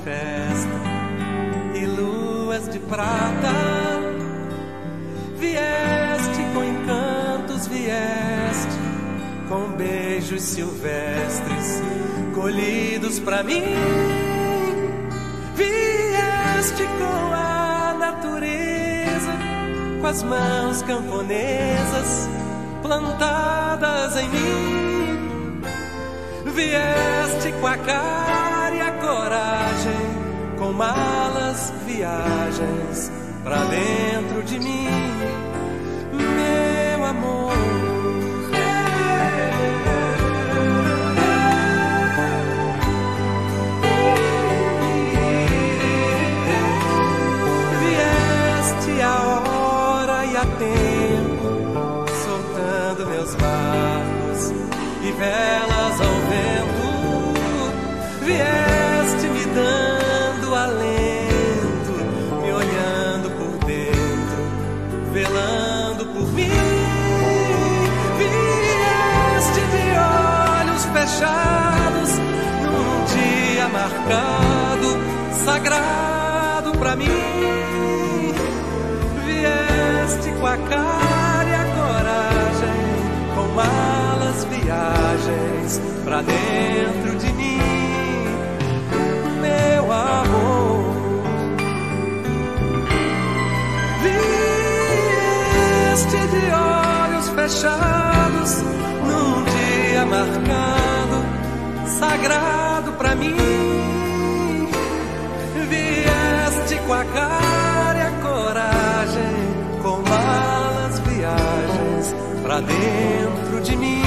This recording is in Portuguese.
festa e luas de prata. Vieste com encantos, vieste com beijos silvestres colhidos pra mim. Vieste com a natureza, com as mãos camponesas plantadas em mim. Vieste com a cara e a coragem, com malas, viagens pra dentro de mim, meu amor. Vieste a hora e a tempo, soltando meus barcos e velas ao vento. Vieste me dando alento, me olhando por dentro, velando por mim. Vieste de olhos fechados, num dia marcado, sagrado pra mim. Vieste com a cara e a coragem, com malas, viagens pra dentro de mim, meu amor. Vieste de olhos fechados, num dia marcado, sagrado pra mim. Vieste com a cara e a coragem, com malas, viagens pra dentro de mim.